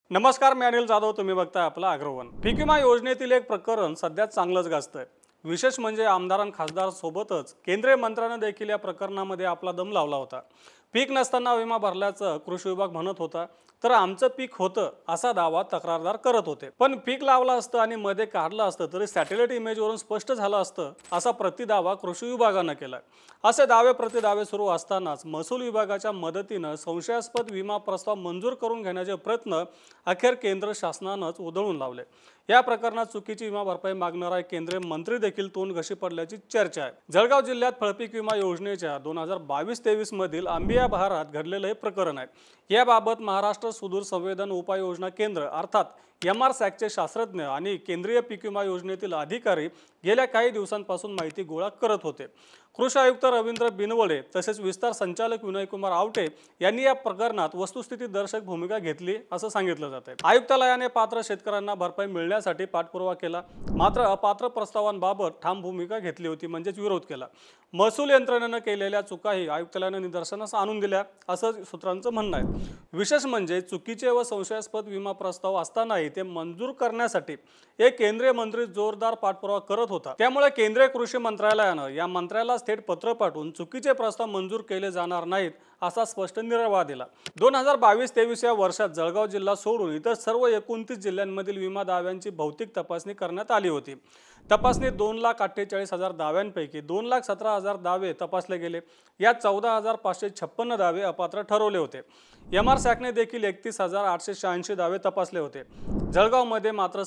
नमस्कार, मी अनिल जाधव. तुम्ही बघताय आपला अग्रवन. पीक विमा योजनेतील एक प्रकरण सध्या चांगलंच गाजतंय. विशेष म्हणजे आमदार आणि खासदार सोबतच केंद्रीय मंत्र्यांनी देखील या प्रकरणामध्ये आपला दम लावला होता. पीक नसताना विमा भरल्याचं कृषी विभाग म्हणत होता, तर आमचं पीक होतं असा दावा तक्रारदार करत होते. पण पीक लावलं असतं आणि मध्ये काढलं असतं तरी सॅटेलाइट इमेजवरून स्पष्ट झालं असतं असा प्रतिदावा कृषी विभागानं केलाय. असे दावे प्रतिदावे सुरू असतानाच महसूल विभागाच्या मदतीनं संशयास्पद विमा प्रस्ताव मंजूर करून घेण्याचे प्रयत्न अखेर केंद्र शासनानंच उधळून लावले. या प्रकरणात चुकीची विमा भरपाई मागणारा केंद्रीय मंत्री देखील तोंड घशी पडल्याची चर्चा आहे. जळगाव जिल्ह्यात फळपीक विमा योजनेच्या 2022-23 मधील आंबिया बहारात घडलेलं हे प्रकरण आहे. याबाबत महाराष्ट्र सुदूर संवेदन उपाययोजना केंद्र अर्थात MRSACचे शास्त्रज्ञ आणि केंद्रीय पीक विमा योजनेतील अधिकारी गेल्या काही दिवसांपासून माहिती गोळा करत होते. कृषी आयुक्त रवींद्र बिनवडे तसेच विस्तार संचालक विनयकुमार आवटे यांनी या प्रकरणात वस्तुस्थिती दर्शक भूमिका घेतली असं सांगितलं जात आहे. आयुक्तालयाने पात्र शेतकऱ्यांना भरपाई मिळण्यासाठी पाठपुरावा केला, मात्र अपात्र प्रस्तावांबाबत ठाम भूमिका घेतली होती, म्हणजेच विरोध केला. महसूल यंत्रणेनं केलेल्या चुकाही आयुक्तालयानं निदर्शनास आणून दिल्या असं सूत्रांचं म्हणणं आहे. विशेष म्हणजे चुकीचे व संशयास्पद विमा प्रस्ताव असतानाही ते मंजूर करण्यासाठी एक केंद्रीय मंत्री जोरदार पाठपुरावा करत होता. त्यामुळे केंद्रीय कृषी मंत्रालयानं या मंत्र्याला थेट पत्र पाठवून चुकीचे प्रस्ताव मंजूर केले जाणार नाहीत असा स्पष्ट निर्वाळा दिला. 2022-23 या वर्षात जळगाव जिल्हा सोडून इतर सर्व 29 जिल्ह्यांमधील विमा दाव्यांची भौतिक तपासणी करण्यात आली होती. तपासणीत 2,48,000 दाव्यांपैकी 2,17,000 दावे तपासले गेले. यात 14,556 दावे अपात्र ठरवले होते. MRSACने देखील 31,886 दावे तपासले होते. जळगावमध्ये मात्र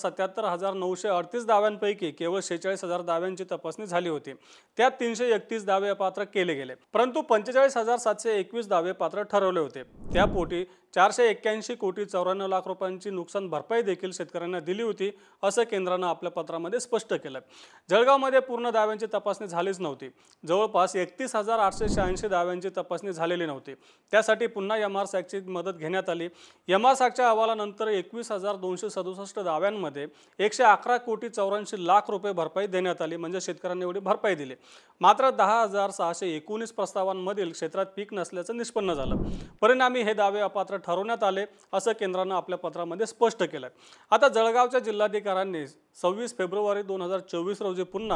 77,938 दाव्यांपैकी केवळ 46,000 दाव्यांची तपासणी झाली होती. त्यात 331 दावे अपात्र केले गेले, परंतु 45,721 दावे पात्र ठरवले होते. त्यापोटी 481 कोटी 94 लाख रुपयांची नुकसान भरपाई देखील शेतकऱ्यांना दिली होती असं केंद्रानं आपल्या पत्रामध्ये स्पष्ट केलं. जळगावमध्ये पूर्ण दाव्यांची तपासणी झालीच नव्हती. जवळपास 31,886 दाव्यांची तपासणी झालेली नव्हती. त्यासाठी पुन्हा MRSACची मदत घेण्यात आली. MRSACच्या अहवालानंतर 21,267 दाव्यांमध्ये 111 कोटी 84 लाख रुपये भरपाई देण्यात आली, म्हणजे शेतकऱ्यांनी एवढी भरपाई दिली. मात्र 10,619 प्रस्तावांमधील क्षेत्रात पीक नसल्याचं निष्पन्न झालं. परिणामी हे दावे अपात्र ठरवण्यात आले असं केंद्रानं आपल्या पत्रामध्ये स्पष्ट केलं. आता जळगावच्या जिल्हाधिकाऱ्यांनी 26 फेब्रुवारी 2024 रोजी पुन्हा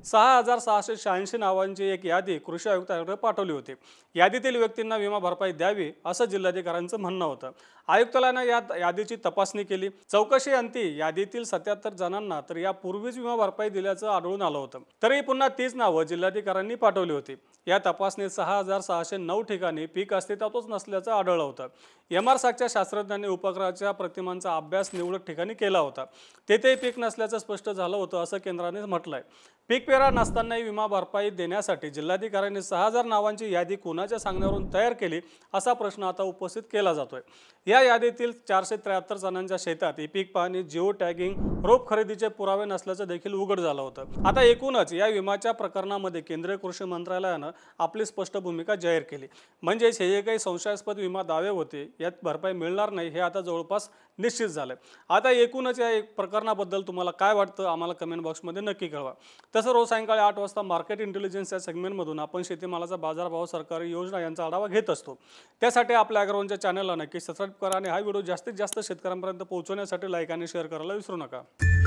6,686 नावांची एक यादी कृषी आयुक्तांकडे पाठवली होती. यादीतील व्यक्तींना विमा भरपाई द्यावी असं जिल्हाधिकाऱ्यांचं म्हणणं होतं. आयुक्तालयानं या यादीची तपासणी केली. चौकशी अंती यादीतील 77 जणांना तर यापूर्वीच विमा भरपाई दिल्याचं आढळून आलं होतं. तरी पुन्हा तीच नावं जिल्हाधिकाऱ्यांनी पाठवली होती. या तपासणीत 6,609 ठिकाणी पीक अस्तित्वातच नसल्याचं आढळलं होतं. MRSACच्या शास्त्रज्ञांनी उपग्रहाच्या प्रतिमांचा अभ्यास निवडक ठिकाणी केला होता. तेथेही पीक नसल्याचं स्पष्ट झालं होतं असं केंद्राने म्हटलंय. पीक पेरा नसतानाही विमा भरपाई देण्यासाठी जिल्हाधिकाऱ्यांनी 6,000 नावांची यादी कोणाच्या सांगण्यावरून तयार केली असा प्रश्न आता उपस्थित केला जातोय. या यादीतील 473 जणांच्या शेतात पीक पाहणी, जिओ टॅगिंग, रोप खरेदीचे पुरावे नसल्याचं देखील उघड झालं होतं. आता एकूणच या विम्याच्या प्रकरणामध्ये केंद्रीय कृषी मंत्रालयानं आपली स्पष्ट भूमिका जाहीर केली. म्हणजेच हे जे काही संशयास्पद विमा दावे होते यात भरपाई मिळणार नाही हे आता जवळपास निश्चित झालंय. आता एकूणच या प्रकरणाबद्दल तुम्हाला काय वाटतं आम्हाला कमेंट बॉक्समध्ये नक्की कळवा. तसं रोज सायंकाळी 8 वाजता मार्केट इंटेलिजन्स या सेगमेंटमधून आपण शेतीमालाचा बाजारभाव, सरकारी योजना यांचा आढावा घेत असतो. त्यासाठी आपल्या अग्रवनच्या चॅनलला नक्की सबस्क्राईब करा आणि हा व्हिडिओ जास्तीत जास्त शेतकऱ्यांपर्यंत पोहोचवण्यासाठी लाईक आणि शेअर करायला विसरू नका.